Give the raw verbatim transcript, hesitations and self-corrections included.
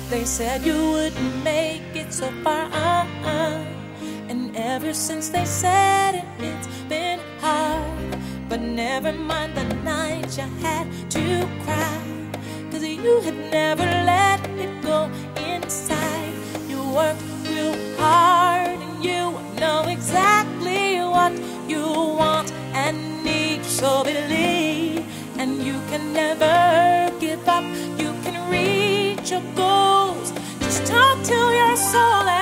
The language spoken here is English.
They said you wouldn't make it so far, uh-uh. And ever since they said it, it's been hard. But never mind the night you had to cry, 'cause you had never let it go inside. You worked real hard and you know exactly what you want and need. So believe, and you can never give up. You can reach your goals. Just talk to your soul.